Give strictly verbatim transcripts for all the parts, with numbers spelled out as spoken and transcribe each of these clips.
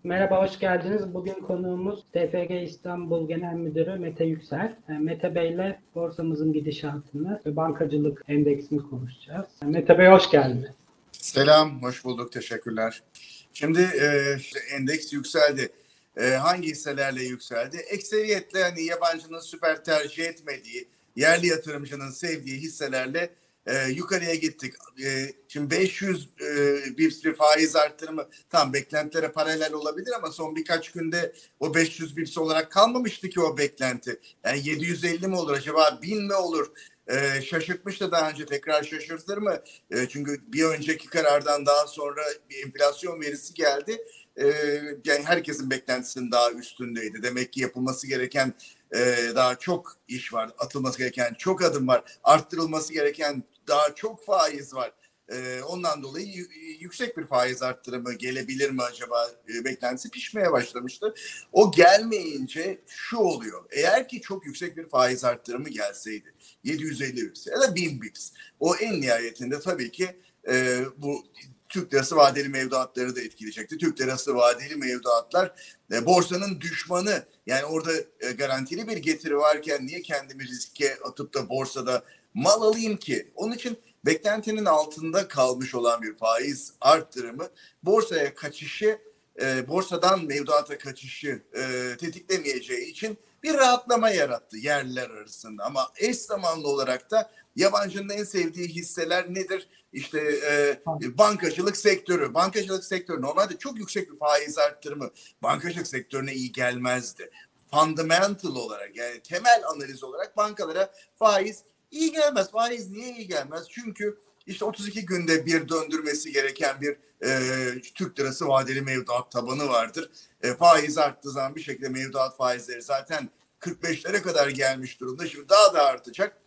Merhaba, hoş geldiniz. Bugün konuğumuz T F G İstanbul Genel Müdürü Mete Yüksel. Mete Bey ile borsamızın gidişatını ve bankacılık endeksini konuşacağız. Mete Bey hoş geldiniz. Selam, hoş bulduk. Teşekkürler. Şimdi e, işte endeks yükseldi. E, hangi hisselerle yükseldi? Ekseriyetle hani yabancının süper tercih etmediği, yerli yatırımcının sevdiği hisselerle e, yukarıya gittik. E, şimdi beş yüz e, bips bir faiz arttırımı tam beklentilere paralel olabilir ama son birkaç günde o beş yüz bips olarak kalmamıştı ki o beklenti. Yani yedi yüz elli mi olur acaba, bin mi olur? Ee, şaşırtmıştı daha önce, tekrar şaşırtır mı? Ee, çünkü bir önceki karardan daha sonra bir enflasyon verisi geldi. Ee, yani herkesin beklentisinin daha üstündeydi. Demek ki yapılması gereken e, daha çok iş var. Atılması gereken çok adım var. Arttırılması gereken daha çok faiz var. Ee, ondan dolayı y- yüksek bir faiz arttırımı gelebilir mi acaba e, beklentisi pişmeye başlamıştı. O gelmeyince şu oluyor. Eğer ki çok yüksek bir faiz arttırımı gelseydi, yedi yüz elli bips ya da bin bips, o en nihayetinde tabii ki e, bu Türk lirası vadeli mevduatları da etkileyecekti. Türk lirası vadeli mevduatlar e, borsanın düşmanı. Yani orada e, garantili bir getiri varken niye kendimi riske atıp da borsada mal alayım ki? Onun için beklentinin altında kalmış olan bir faiz arttırımı borsaya kaçışı, e, borsadan mevduata kaçışı e, tetiklemeyeceği için bir rahatlama yarattı yerliler arasında. Ama eş zamanlı olarak da yabancının en sevdiği hisseler nedir? İşte e, bankacılık sektörü. Bankacılık sektörü normalde çok yüksek bir faiz arttırımı bankacılık sektörüne iyi gelmezdi. Fundamental olarak, yani temel analiz olarak bankalara faiz iyi gelmez. Faiz niye iyi gelmez? Çünkü işte otuz iki günde bir döndürmesi gereken bir e, Türk lirası vadeli mevduat tabanı vardır. E, faiz arttığı zaman bir şekilde mevduat faizleri zaten kırk beşlere kadar gelmiş durumda. Şimdi daha da artacak.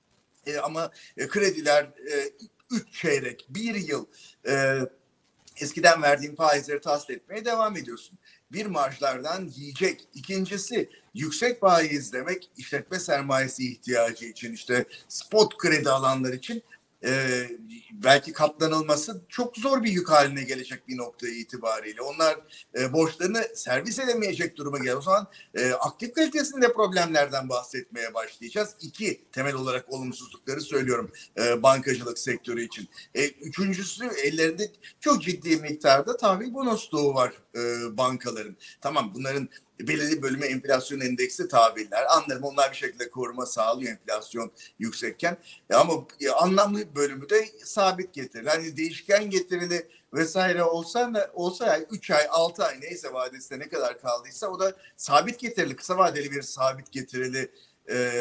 E, ama e, krediler e, üç çeyrek, bir yıl e, eskiden verdiğin faizleri tahsil etmeye devam ediyorsun. Bir, marjlardan yiyecek. İkincisi, yüksek faiz demek işletme sermayesi ihtiyacı için, işte spot kredi alanlar için e, belki katlanılması çok zor bir yük haline gelecek bir nokta itibariyle. Onlar e, borçlarını servis edemeyecek duruma gelir. O zaman e, aktif kalitesinde problemlerden bahsetmeye başlayacağız. İki temel olarak olumsuzlukları söylüyorum e, bankacılık sektörü için. E, üçüncüsü, ellerinde çok ciddi miktarda tahvil bonusluğu var e, bankaların. Tamam, bunların belirli bölümü enflasyon endeksi tahviller. Anlarım, onlar bir şekilde koruma sağlıyor enflasyon yüksekken. E ama e, anlamlı bölümü de sabit getirili. Hani değişken getirili vesaire olsa olsa yani üç ay, altı ay neyse vadesinde ne kadar kaldıysa o da sabit getirili, kısa vadeli bir sabit getirili e,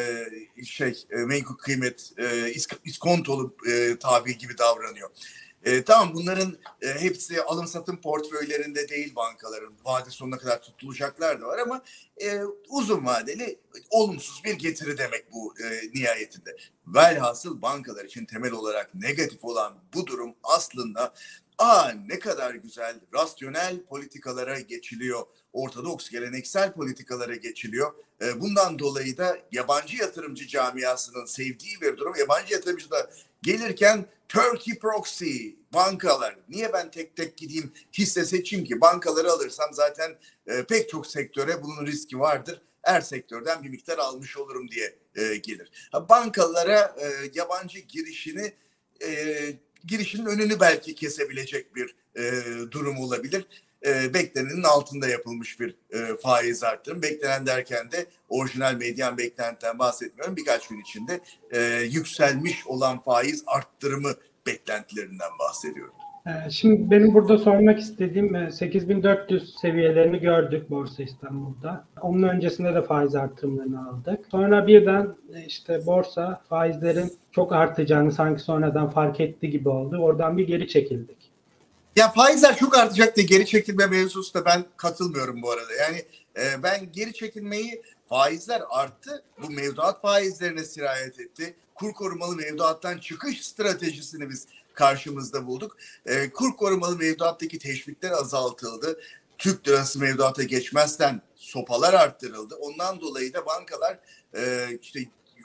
şey e, menkul kıymet e, iskontolu e, tahvil gibi davranıyor. E, tamam, bunların e, hepsi alım satım portföylerinde değil bankaların. Vade sonuna kadar tutulacaklar da var ama e, uzun vadeli olumsuz bir getiri demek bu e, nihayetinde. Velhasıl bankalar için temel olarak negatif olan bu durum aslında aa ne kadar güzel rasyonel politikalara geçiliyor. Ortodoks geleneksel politikalara geçiliyor. E, bundan dolayı da yabancı yatırımcı camiasının sevdiği bir durum. Yabancı yatırımcı da gelirken Turkey proxy, bankalar. Niye ben tek tek gideyim hisse seçeyim ki? Bankaları alırsam zaten e, pek çok sektöre bunun riski vardır. Her sektörden bir miktar almış olurum diye e, gelir. Ha, bankalara e, yabancı girişini e, girişinin önünü belki kesebilecek bir e, durum olabilir. E, beklenenin altında yapılmış bir e, faiz arttırım. Beklenen derken de orijinal medyan beklentiden bahsetmiyorum. Birkaç gün içinde e, yükselmiş olan faiz arttırımı beklentilerinden bahsediyorum. Şimdi benim burada sormak istediğim, sekiz bin dört yüz seviyelerini gördük Borsa İstanbul'da. Onun öncesinde de faiz artırımlarını aldık. Sonra birden işte borsa faizlerin çok artacağını sanki sonradan fark etti gibi oldu. Oradan bir geri çekildik. Ya faizler çok artacak diye geri çekilme mevzusunda ben katılmıyorum bu arada. Yani e, ben geri çekilmeyi, faizler arttı, bu mevduat faizlerine sirayet etti. Kur korumalı mevduattan çıkış stratejisini biz karşımızda bulduk. E, kur korumalı mevduattaki teşvikler azaltıldı. Türk lirası mevduata geçmezden sopalar arttırıldı. Ondan dolayı da bankalar e, işte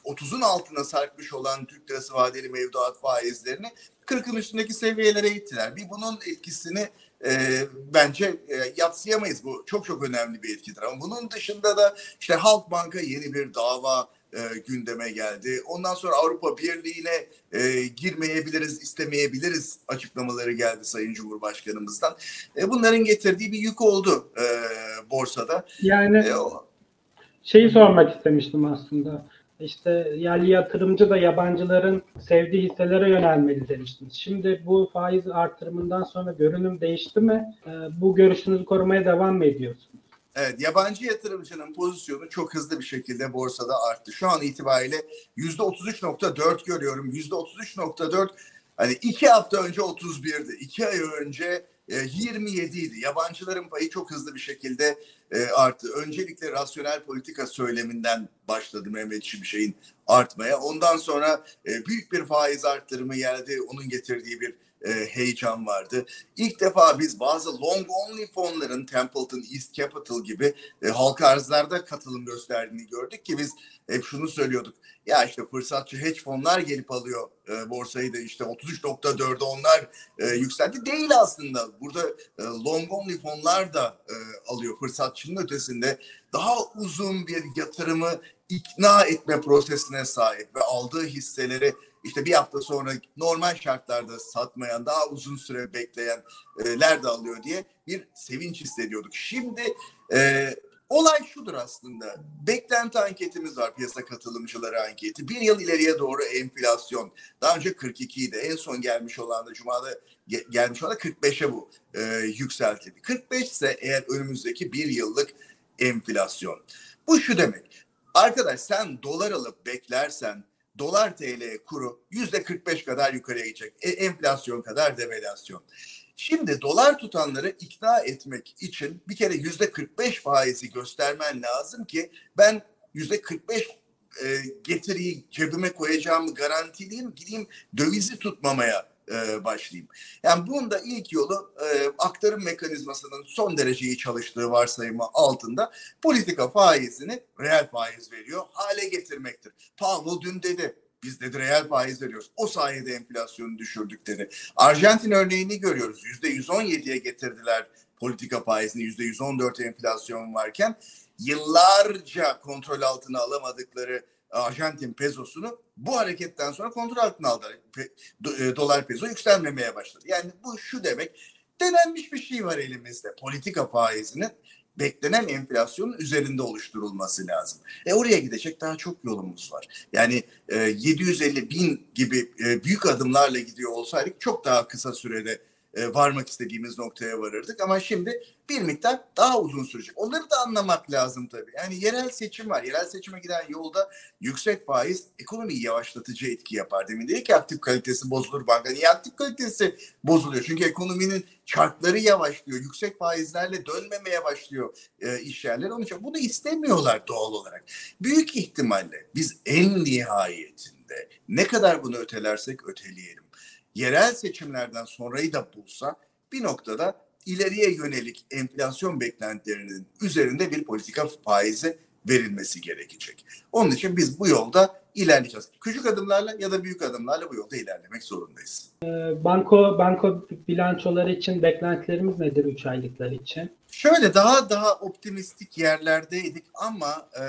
otuzun altına sarkmış olan Türk lirası vadeli mevduat faizlerini kırkın üstündeki seviyelere ittiler. Bir bunun etkisini e, bence e, yadsıyamayız. Bu çok çok önemli bir etkidir. Ama bunun dışında da işte Halkbank'a yeni bir dava e, gündeme geldi. Ondan sonra Avrupa Birliği'ne e, girmeyebiliriz, istemeyebiliriz açıklamaları geldi Sayın Cumhurbaşkanımızdan. E, bunların getirdiği bir yük oldu e, borsada. Yani e, o... şeyi sormak istemiştim aslında. İşte yerli yatırımcı da yabancıların sevdiği hisselere yönelmeli demiştiniz. Şimdi bu faiz artırımından sonra görünüm değişti mi? E, bu görüşünüzü korumaya devam mı ediyorsunuz? Evet, yabancı yatırımcının pozisyonu çok hızlı bir şekilde borsada arttı. Şu an itibariyle yüzde otuz üç nokta dört görüyorum. yüzde otuz üç nokta dört, hani iki hafta önce otuz birdi. iki ay önce yirmi yediydi. Yabancıların payı çok hızlı bir şekilde arttı. Öncelikle rasyonel politika söyleminden başladı Mehmet Şimşek'in artmaya. Ondan sonra büyük bir faiz arttırımı geldi. Onun getirdiği bir heyecan vardı. İlk defa biz bazı long only fonların Templeton, East Capital gibi e, halka arzlarda katılım gösterdiğini gördük ki biz hep şunu söylüyorduk. Ya işte fırsatçı hedge fonlar gelip alıyor e, borsayı da işte otuz üç nokta dörde onlar e, yükseldi. Değil aslında. Burada e, long only fonlar da e, alıyor. Fırsatçının ötesinde daha uzun bir yatırımı ikna etme prosesine sahip ve aldığı hisseleri İşte bir hafta sonra normal şartlarda satmayan, daha uzun süre bekleyenler de alıyor diye bir sevinç hissediyorduk. Şimdi e, olay şudur aslında. Beklenti anketimiz var, piyasa katılımcıları anketi. Bir yıl ileriye doğru enflasyon. Daha önce kırk iki idi. En son gelmiş olan da Cuma'da gelmiş olan da kırk beşe bu e, yükseltildi. kırk beş ise eğer önümüzdeki bir yıllık enflasyon. Bu şu demek. Arkadaş sen dolar alıp beklersen dolar T L kuru yüzde kırk beş kadar yukarıya gidecek. E, enflasyon kadar devalüasyon. Şimdi dolar tutanları ikna etmek için bir kere yüzde kırk beş faizi göstermen lazım ki ben yüzde kırk beş e, getiriyi cebime koyacağımı garantileyim, gideyim dövizi tutmamaya e, başlayayım. Yani bunun da ilk yolu e, aktarım mekanizmasının son derece iyi çalıştığı varsayımı altında politika faizini reel faiz veriyor hale getirmektir. Powell dün dedi. Biz dedi reel faiz veriyoruz. O sayede enflasyonu düşürdük dedi. Arjantin örneğini görüyoruz. yüzde yüz on yediye getirdiler politika faizini. yüzde yüz on dört enflasyon varken yıllarca kontrol altına alamadıkları Arjantin pesosunu bu hareketten sonra kontrol altına aldı. Dolar peso yükselmemeye başladı. Yani bu şu demek, denenmiş bir şey var elimizde. Politika faizinin beklenen enflasyonun üzerinde oluşturulması lazım. E oraya gidecek daha çok yolumuz var. Yani e, yedi yüz elli bin gibi e, büyük adımlarla gidiyor olsaydık çok daha kısa sürede e, varmak istediğimiz noktaya varırdık. Ama şimdi bir miktar daha uzun sürecek. Onları da anlamak lazım tabii. Yani yerel seçim var. Yerel seçime giden yolda yüksek faiz ekonomiyi yavaşlatıcı etki yapar. Demin dedi ki aktif kalitesi bozulur banka. Niye aktif kalitesi bozuluyor? Çünkü ekonominin çarkları yavaşlıyor. Yüksek faizlerle dönmemeye başlıyor e, iş yerleri. Onun için bunu istemiyorlar doğal olarak. Büyük ihtimalle biz en nihayetinde ne kadar bunu ötelersek öteleyelim, yerel seçimlerden sonrayı da bulsa bir noktada ileriye yönelik enflasyon beklentilerinin üzerinde bir politika faizi verilmesi gerekecek. Onun için biz bu yolda ilerleyeceğiz. Küçük adımlarla ya da büyük adımlarla bu yolda ilerlemek zorundayız. Banko banko bilançoları için beklentilerimiz nedir üç aylıklar için? Şöyle daha daha optimistik yerlerdeydik ama e,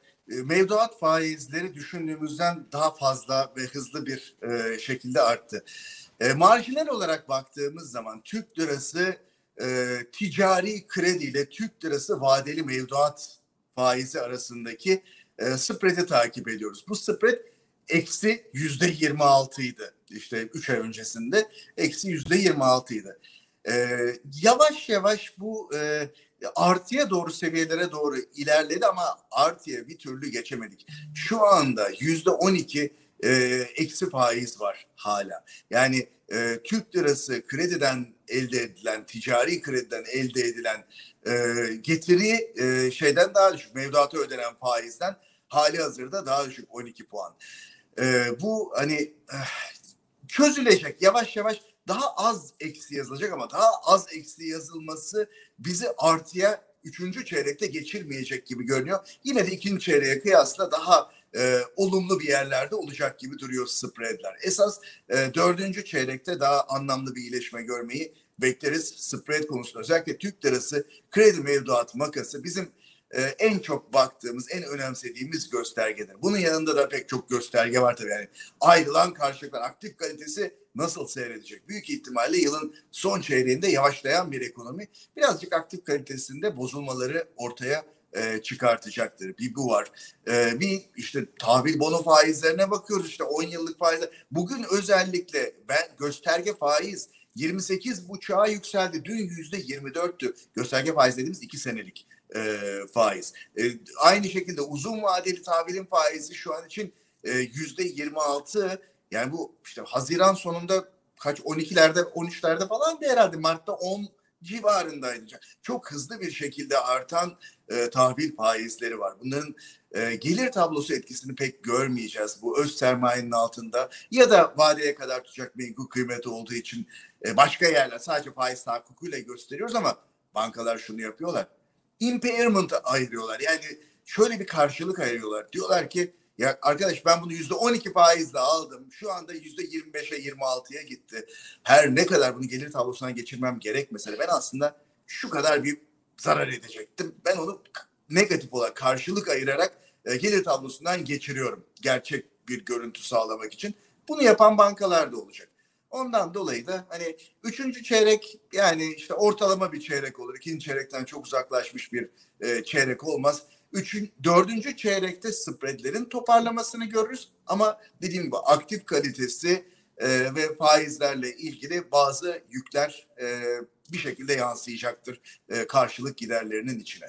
mevduat faizleri düşündüğümüzden daha fazla ve hızlı bir e, şekilde arttı. E, marjinal olarak baktığımız zaman Türk lirası e, ticari kredi ile Türk lirası vadeli mevduat faizi arasındaki e, spread'i takip ediyoruz. Bu spread eksi yüzde yirmi altıydı. İşte üç ay öncesinde eksi yüzde yirmi altıydı. E, yavaş yavaş bu e, artıya doğru seviyelere doğru ilerledi ama artıya bir türlü geçemedik. Şu anda yüzde on iki e, eksi faiz var hala. Yani e, Türk lirası krediden elde edilen, ticari krediden elde edilen e, getiri e, şeyden daha düşük. Mevduata ödenen faizden hali hazırda daha düşük on iki puan. E, bu hani çözülecek yavaş yavaş. Daha az eksi yazılacak ama daha az eksi yazılması bizi artıya üçüncü çeyrekte geçirmeyecek gibi görünüyor. Yine de ikinci çeyreğe kıyasla daha e, olumlu bir yerlerde olacak gibi duruyor spreadler. Esas e, dördüncü çeyrekte daha anlamlı bir iyileşme görmeyi bekleriz spread konusunda. Özellikle Türk lirası kredi mevduat makası bizim e, en çok baktığımız, en önemsediğimiz göstergedir. Bunun yanında da pek çok gösterge var tabii. Yani ayrılan karşılıklar, aktif kalitesi nasıl seyredecek? Büyük ihtimalle yılın son çeyreğinde yavaşlayan bir ekonomi birazcık aktif kalitesinde bozulmaları ortaya e, çıkartacaktır. Bir bu var. E, bir işte tahvil bono faizlerine bakıyoruz, işte on yıllık faizler. Bugün özellikle ben gösterge faiz yirmi sekiz buçuğa yükseldi. Dün yüzde yirmi dörttü. Gösterge faiz dediğimiz iki senelik e, faiz. E, aynı şekilde uzun vadeli tahvilin faizi şu an için e, yüzde yirmi altı. Yani bu işte Haziran sonunda kaç on ikilerde on üçlerde falan da herhalde Mart'ta on civarındaydı. Çok hızlı bir şekilde artan e, tahvil faizleri var. Bunların e, gelir tablosu etkisini pek görmeyeceğiz. Bu öz sermayenin altında ya da vadeye kadar tutacak menkul kıymeti olduğu için e, başka yerler sadece faiz tahakkukuyla gösteriyoruz ama bankalar şunu yapıyorlar. Impairment ayırıyorlar. Yani şöyle bir karşılık ayırıyorlar. Diyorlar ki ya arkadaş ben bunu yüzde on iki faizle aldım. Şu anda yüzde yirmi beşe yirmi altıya gitti. Her ne kadar bunu gelir tablosundan geçirmem gerekmese de ben aslında şu kadar bir zarar edecektim. Ben onu negatif olarak karşılık ayırarak e, gelir tablosundan geçiriyorum. Gerçek bir görüntü sağlamak için. Bunu yapan bankalar da olacak. Ondan dolayı da hani üçüncü çeyrek yani işte ortalama bir çeyrek olur. İkinci çeyrekten çok uzaklaşmış bir e, çeyrek olmaz. Üçün, dördüncü çeyrekte spreadlerin toparlamasını görürüz. Ama dediğim gibi aktif kalitesi e, ve faizlerle ilgili bazı yükler e, bir şekilde yansıyacaktır e, karşılık giderlerinin içine.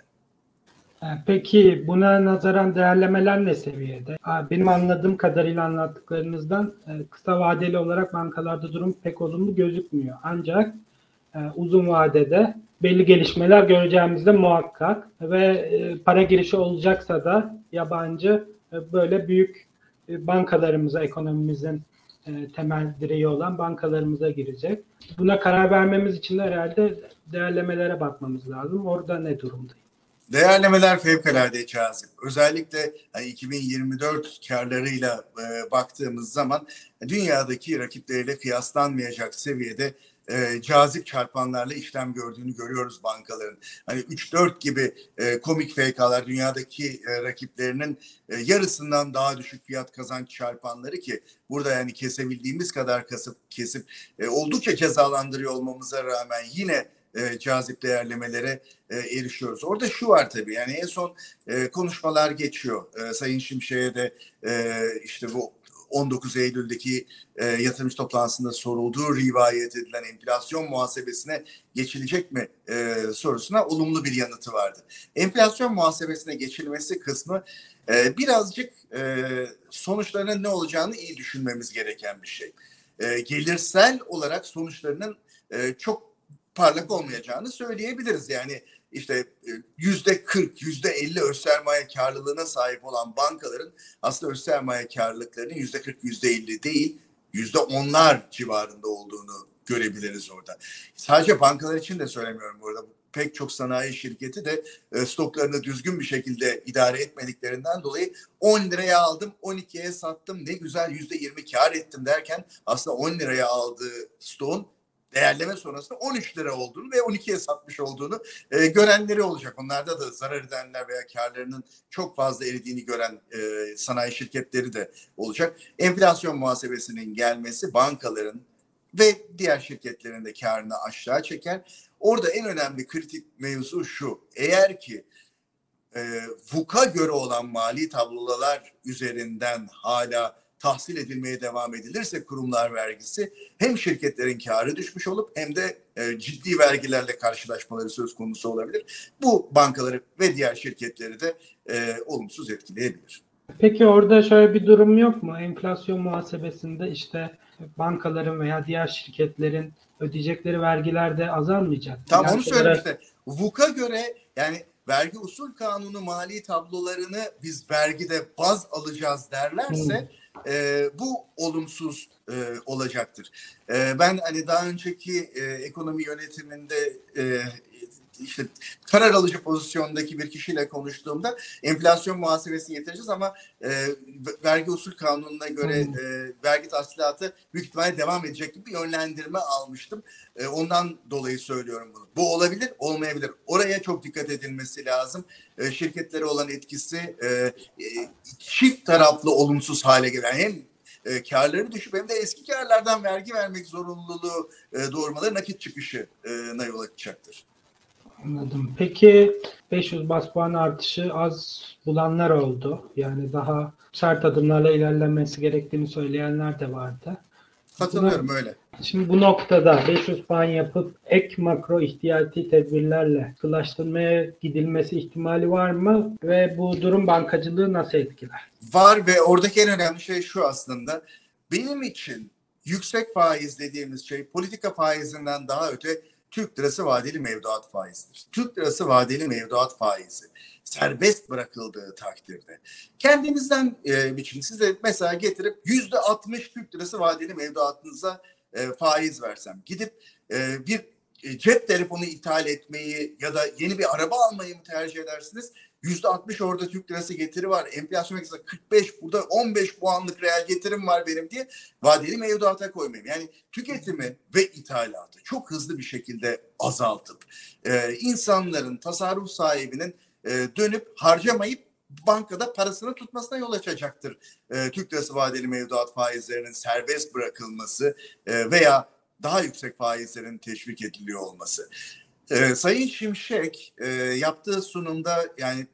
Peki buna nazaran değerlemeler ne seviyede? Benim anladığım kadarıyla anlattıklarınızdan kısa vadeli olarak bankalarda durum pek olumlu gözükmüyor. Ancak uzun vadede belli gelişmeler göreceğimiz de muhakkak ve para girişi olacaksa da yabancı böyle büyük bankalarımıza, ekonomimizin temel direği olan bankalarımıza girecek. Buna karar vermemiz için de herhalde değerlemelere bakmamız lazım. Orada ne durumdayız? Değerlemeler fevkalade cazip. Özellikle hani iki bin yirmi dört karlarıyla e, baktığımız zaman dünyadaki rakipleriyle kıyaslanmayacak seviyede e, cazip çarpanlarla işlem gördüğünü görüyoruz bankaların. Hani üç dört gibi e, komik F K'lar dünyadaki e, rakiplerinin e, yarısından daha düşük fiyat kazanç çarpanları ki burada yani kesebildiğimiz kadar kasıp kesip e, oldukça cezalandırıyor olmamıza rağmen yine E, cazip değerlemelere e, erişiyoruz. Orada şu var tabii yani en son e, konuşmalar geçiyor. E, Sayın Şimşek'e de e, işte bu on dokuz Eylül'deki e, yatırımcı toplantısında sorulduğu rivayet edilen enflasyon muhasebesine geçilecek mi e, sorusuna olumlu bir yanıtı vardı. Enflasyon muhasebesine geçilmesi kısmı e, birazcık e, sonuçlarının ne olacağını iyi düşünmemiz gereken bir şey. E, gelirsel olarak sonuçlarının e, çok parlak olmayacağını söyleyebiliriz. Yani işte yüzde kırk, yüzde elli öz sermaye karlılığına sahip olan bankaların aslında öz sermaye karlılıklarının yüzde kırk, yüzde elli değil, yüzde onlar civarında olduğunu görebiliriz orada. Sadece bankalar için de söylemiyorum burada. Pek çok sanayi şirketi de stoklarını düzgün bir şekilde idare etmediklerinden dolayı on liraya aldım, on ikiye sattım, ne güzel yüzde yirmi kar ettim derken aslında on liraya aldığı stoğun değerleme sonrasında on üç lira olduğunu ve on ikiye satmış olduğunu e, görenleri olacak. Onlarda da zarar edenler veya karlarının çok fazla eridiğini gören e, sanayi şirketleri de olacak. Enflasyon muhasebesinin gelmesi bankaların ve diğer şirketlerin de karını aşağı çeker. Orada en önemli kritik mevzu şu: eğer ki e, V U K'a göre olan mali tablolar üzerinden hala tahsil edilmeye devam edilirse kurumlar vergisi, hem şirketlerin karı düşmüş olup hem de e, ciddi vergilerle karşılaşmaları söz konusu olabilir. Bu bankaları ve diğer şirketleri de e, olumsuz etkileyebilir. Peki orada şöyle bir durum yok mu? Enflasyon muhasebesinde işte bankaların veya diğer şirketlerin ödeyecekleri vergiler de azalmayacak. Tam yani onu söylüyorum işte. V U K'a göre yani vergi usul kanunu mali tablolarını biz vergide baz alacağız derlerse hmm. E, bu olumsuz e, olacaktır. E, ben hani daha önceki e, ekonomi yönetiminde e, işte karar alıcı pozisyondaki bir kişiyle konuştuğumda enflasyon muhasebesini getireceğiz ama e, vergi usul kanununa göre hmm. e, vergi tahsilatı büyük ihtimalle devam edecek gibi bir yönlendirme almıştım. E, ondan dolayı söylüyorum bunu. Bu olabilir, olmayabilir. Oraya çok dikkat edilmesi lazım. E, şirketlere olan etkisi e, e, çift taraflı olumsuz hale gelen, hem E, karları düşüp hem de eski karlardan vergi vermek zorunluluğu e, doğurmaları nakit çıkışına yol açacaktır. Anladım. Peki beş yüz bas puan artışı az bulanlar oldu. Yani daha sert adımlarla ilerlenmesi gerektiğini söyleyenler de vardı. Katılıyorum, Buna, öyle. Şimdi bu noktada beş yüz puan yapıp ek makro ihtiyati tedbirlerle sıkılaştırmaya gidilmesi ihtimali var mı? Ve bu durum bankacılığı nasıl etkiler? Var ve oradaki en önemli şey şu aslında. Benim için yüksek faiz dediğimiz şey politika faizinden daha öte Türk lirası vadeli mevduat faizidir. Türk lirası vadeli mevduat faizi serbest bırakıldığı takdirde kendinizden e, biçin, size mesela getirip yüzde altmış Türk lirası vadeli mevduatınıza e, faiz versem, gidip e, bir e, cep telefonu ithal etmeyi ya da yeni bir araba almayı mı tercih edersiniz? yüzde altmış orada Türk lirası getiri var. Enflasyon mesela kırk beş, burada on beş puanlık reel getirim var benim diye vadeli mevduata koymayayım. Yani tüketimi ve ithalatı çok hızlı bir şekilde azaltıp e, insanların, tasarruf sahibinin e, dönüp harcamayıp bankada parasını tutmasına yol açacaktır. E, Türk lirası vadeli mevduat faizlerinin serbest bırakılması e, veya daha yüksek faizlerin teşvik ediliyor olması. Ee, Sayın Şimşek e, yaptığı sunumda, yani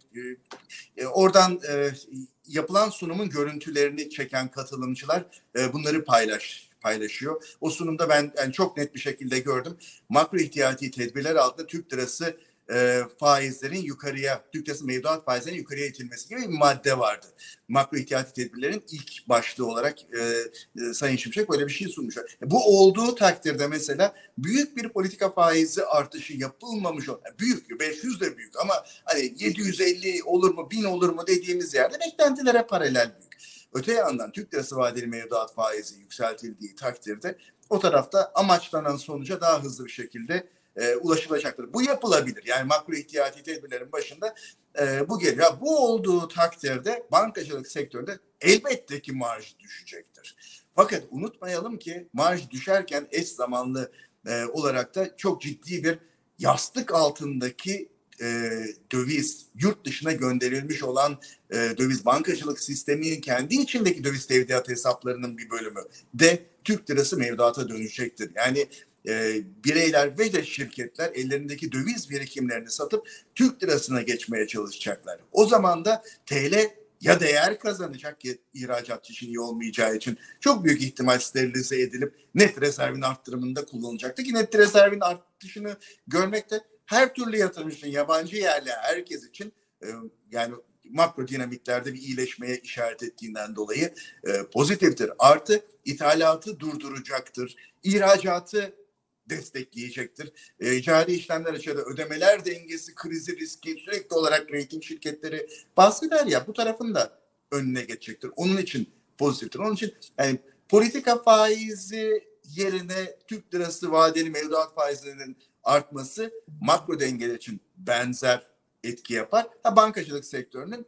e, oradan e, yapılan sunumun görüntülerini çeken katılımcılar e, bunları paylaş paylaşıyor. O sunumda ben yani çok net bir şekilde gördüm. Makro ihtiyati tedbirler altında Türk lirası e, faizlerin yukarıya, Türk lirası mevduat faizlerinin yukarıya itilmesi gibi bir madde vardı. Makro ihtiyati tedbirlerin ilk başlığı olarak e, e, Sayın Şimşek böyle bir şey sunmuş. Bu olduğu takdirde mesela büyük bir politika faizi artışı yapılmamış olan, büyük, beş yüz de büyük ama hani yedi yüz elli olur mu, bin olur mu dediğimiz yerde beklentilere paralel büyük. Öte yandan Türk lirası vadeli mevduat faizi yükseltildiği takdirde o tarafta amaçlanan sonuca daha hızlı bir şekilde E, ulaşılacaktır. Bu yapılabilir. Yani makro ihtiyati tedbirlerin başında e, bu geliyor. Bu olduğu takdirde bankacılık sektöründe elbette ki marj düşecektir. Fakat unutmayalım ki marj düşerken eş zamanlı e, olarak da çok ciddi bir yastık altındaki e, döviz, yurt dışına gönderilmiş olan e, döviz, bankacılık sisteminin kendi içindeki döviz tevdiat hesaplarının bir bölümü de Türk lirası mevduata dönecektir. Yani E, bireyler ve de şirketler ellerindeki döviz birikimlerini satıp Türk lirasına geçmeye çalışacaklar. O zaman da T L ya değer kazanacak ki ihracatçı için iyi olmayacağı için çok büyük ihtimal sterilize edilip net rezervin arttırımında kullanılacaktı ki net rezervin artışını görmek de her türlü yatırım için, yabancı yerli herkes için e, yani makro dinamiklerde bir iyileşmeye işaret ettiğinden dolayı e, pozitiftir. Artı ithalatı durduracaktır. İhracatı destekleyecektir. E, cari işlemler açıda ödemeler dengesi, krizi riski sürekli olarak rating şirketleri bahseder ya, bu tarafın da önüne geçecektir. Onun için pozitiftir. Onun için yani politika faizi yerine Türk lirası vadeli mevduat faizlerinin artması makro dengeler için benzer etki yapar. Ha, bankacılık sektörünün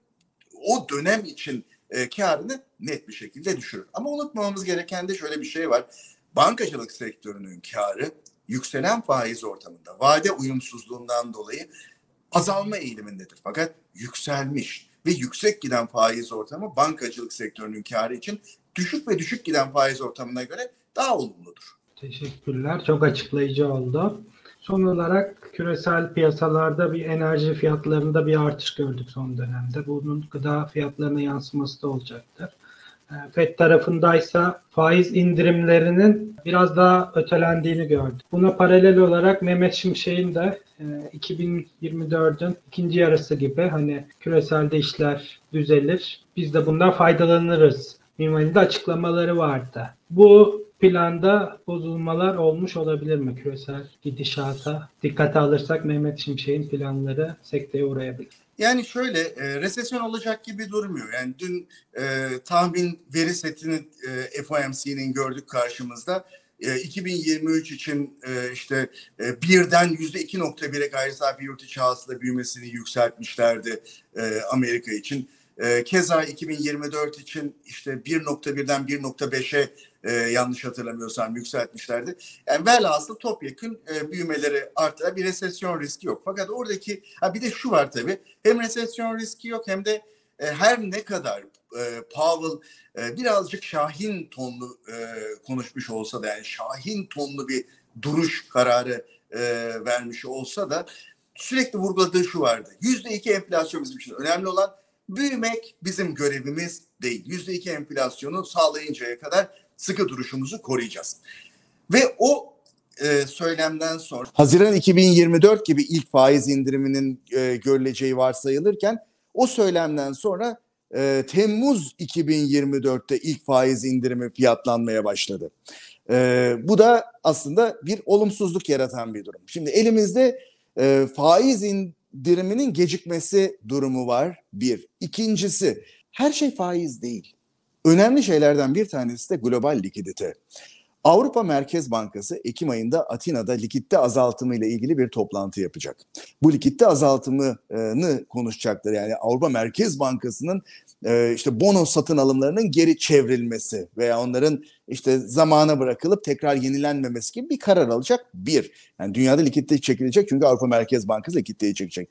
o dönem için e, karını net bir şekilde düşürür. Ama unutmamamız gereken de şöyle bir şey var. Bankacılık sektörünün karı yükselen faiz ortamında vade uyumsuzluğundan dolayı azalma eğilimindedir. Fakat yükselmiş ve yüksek giden faiz ortamı bankacılık sektörünün karı için düşük ve düşük giden faiz ortamına göre daha olumludur. Teşekkürler. Çok açıklayıcı oldu. Son olarak küresel piyasalarda bir enerji fiyatlarında bir artış gördük son dönemde. Bunun gıda fiyatlarına yansıması da olacaktır. Fed tarafındaysa faiz indirimlerinin biraz daha ötelendiğini gördük. Buna paralel olarak Mehmet Şimşek'in de iki bin yirmi dördün ikinci yarısı gibi hani küreselde işler düzelir, biz de bundan faydalanırız minvalinde açıklamaları vardı. Bu planda bozulmalar olmuş olabilir mi küresel gidişata? Dikkate alırsak Mehmet Şimşek'in planları sekteye uğrayabilir. Yani şöyle, e, resesyon olacak gibi durmuyor. Yani dün e, tahmin veri setini e, F O M C'nin gördük karşımızda. iki bin yirmi üç için işte birden yüzde iki nokta bire gayri safi yurt içi hasıla büyümesini yükseltmişlerdi Amerika için. Keza iki bin yirmi dört için işte bir nokta birden bir nokta beşe yanlış hatırlamıyorsam yükseltmişlerdi. Yani velhasıl topyekün büyümeleri artar, bir resesyon riski yok. Fakat oradaki ha bir de şu var tabii, hem resesyon riski yok hem de her ne kadar Powell birazcık şahin tonlu konuşmuş olsa da, yani şahin tonlu bir duruş kararı vermiş olsa da sürekli vurguladığı şu vardı: yüzde iki enflasyon bizim için önemli olan, büyümek bizim görevimiz değil. Yüzde iki enflasyonu sağlayıncaya kadar sıkı duruşumuzu koruyacağız. Ve o e, söylemden sonra Haziran iki bin yirmi dört gibi ilk faiz indiriminin e, görüleceği varsayılırken, o söylemden sonra e, Temmuz iki bin yirmi dörtte ilk faiz indirimi fiyatlanmaya başladı. E, bu da aslında bir olumsuzluk yaratan bir durum. Şimdi elimizde e, faiz indiriminin gecikmesi durumu var, bir. İkincisi, her şey faiz değil. Önemli şeylerden bir tanesi de global likidite. Avrupa Merkez Bankası Ekim ayında Atina'da likitte azaltımı ile ilgili bir toplantı yapacak. Bu likitte azaltımını konuşacaklar. Yani Avrupa Merkez Bankası'nın işte bono satın alımlarının geri çevrilmesi veya onların işte zamana bırakılıp tekrar yenilenmemesi gibi bir karar alacak. Bir, yani dünyada likidite çekilecek çünkü Avrupa Merkez Bankası likiditeyi çekecek.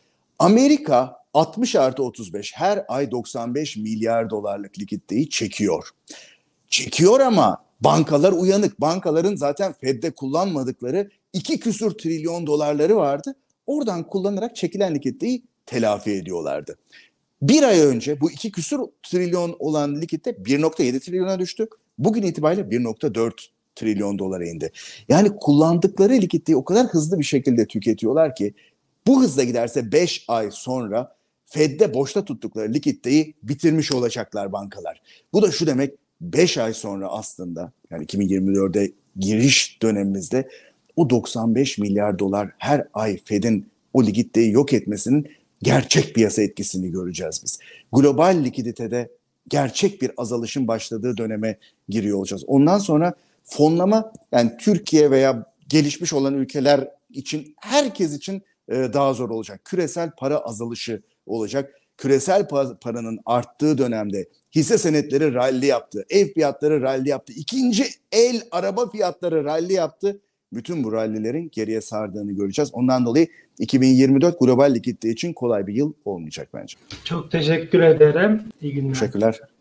Amerika altmış artı otuz beş her ay doksan beş milyar dolarlık likiditeyi çekiyor. Çekiyor ama bankalar uyanık. Bankaların zaten Fed'de kullanmadıkları iki küsur trilyon dolarları vardı. Oradan kullanarak çekilen likiditeyi telafi ediyorlardı. Bir ay önce bu iki küsur trilyon olan likidite bir nokta yedi trilyona düştü. Bugün itibariyle bir nokta dört trilyon dolara indi. Yani kullandıkları likiditeyi o kadar hızlı bir şekilde tüketiyorlar ki bu hızla giderse beş ay sonra Fed'de boşta tuttukları likiditeyi bitirmiş olacaklar bankalar. Bu da şu demek: beş ay sonra aslında, yani iki bin yirmi dörde giriş dönemimizde o doksan beş milyar dolar her ay Fed'in o likiditeyi yok etmesinin gerçek piyasa etkisini göreceğiz biz. Global likiditede gerçek bir azalışın başladığı döneme giriyor olacağız. Ondan sonra fonlama, yani Türkiye veya gelişmiş olan ülkeler için, herkes için daha zor olacak. Küresel para azalışı olacak. Küresel paranın arttığı dönemde hisse senetleri rally yaptı, ev fiyatları rally yaptı, ikinci el araba fiyatları rally yaptı. Bütün bu rallilerin geriye sardığını göreceğiz. Ondan dolayı iki bin yirmi dört global likidite için kolay bir yıl olmayacak bence. Çok teşekkür ederim. İyi günler. Teşekkürler.